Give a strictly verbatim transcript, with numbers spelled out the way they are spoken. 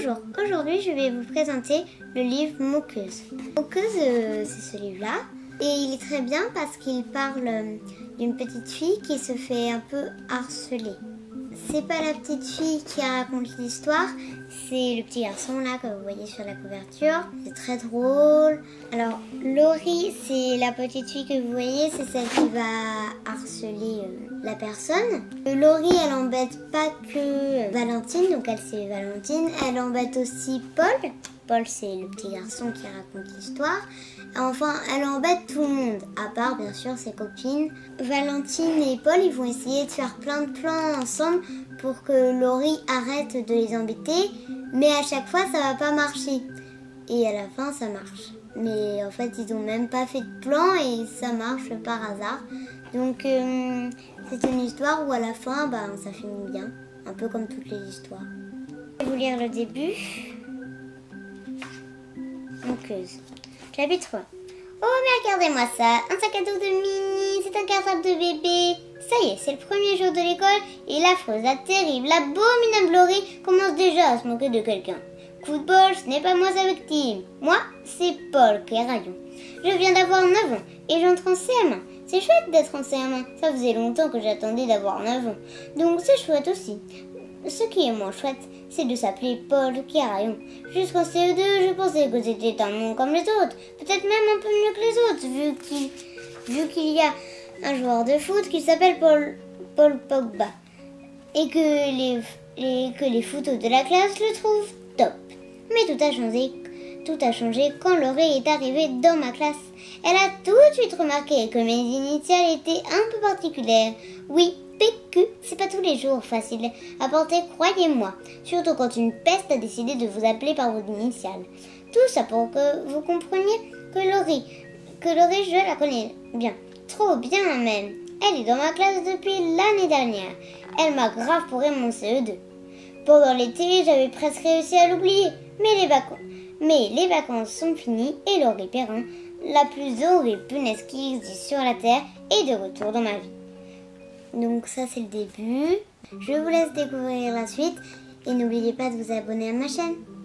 Bonjour, aujourd'hui je vais vous présenter le livre Moqueuse. Moqueuse, euh, c'est ce livre-là. Et il est très bien parce qu'il parle euh, d'une petite fille qui se fait un peu harceler. C'est pas la petite fille qui raconte l'histoire, c'est le petit garçon là que vous voyez sur la couverture. C'est très drôle. Alors Laurie, c'est la petite fille que vous voyez, c'est celle qui va harceler euh, la personne. Euh, Laurie, elle embête pas que Valentine, donc elle c'est Valentine, elle embête aussi Paul. Paul, c'est le petit garçon qui raconte l'histoire. Enfin, elle embête tout le monde, à part bien sûr ses copines. Valentine et Paul, ils vont essayer de faire plein de plans ensemble pour que Laurie arrête de les embêter. Mais à chaque fois, ça va pas marcher. Et à la fin, ça marche. Mais en fait, ils ont même pas fait de plan et ça marche par hasard. Donc, euh, c'est une histoire où à la fin, bah, ça finit bien. Un peu comme toutes les histoires. Je vais vous lire le début. Moqueuse. Chapitre trois. Oh mais regardez-moi ça, un sac à dos de Mini, c'est un cartable de bébé. Ça y est, c'est le premier jour de l'école et l'affreuse, la terrible, l'abominable Laurie commence déjà à se moquer de quelqu'un. Coup de bol, ce n'est pas moi sa victime. Moi, c'est Paul qui est raillon. Je viens d'avoir neuf ans et j'entre en C M un. C'est chouette d'être en C M un, ça faisait longtemps que j'attendais d'avoir neuf ans. Donc c'est chouette aussi. Ce qui est moins chouette, c'est de s'appeler Paul qui est raillon. Jusqu'en C E deux, je pensais que c'était un nom comme les autres. Peut-être même un peu mieux que les autres, vu qu'il vu qu'il y a un joueur de foot qui s'appelle Paul, Paul Pogba. Et que les, les, que les photos de la classe le trouvent top. Mais tout a changé, tout a changé quand Laurie est arrivée dans ma classe. Elle a tout de suite remarqué que mes initiales étaient un peu particulières. Oui, P Q, c'est pas tous les jours facile à porter, croyez-moi. Surtout quand une peste a décidé de vous appeler par vos initiales. Tout ça pour que vous compreniez que Laurie, que Laurie, je la connais bien. Trop bien même. Elle est dans ma classe depuis l'année dernière. Elle m'a grave pourri mon C E deux. Pendant l'été, j'avais presque réussi à l'oublier. Mais les vacances, mais les vacances sont finies et Laurie Perrin, la plus horrible punaise qui existe sur la terre, est de retour dans ma vie. Donc ça c'est le début. Je vous laisse découvrir la suite et n'oubliez pas de vous abonner à ma chaîne.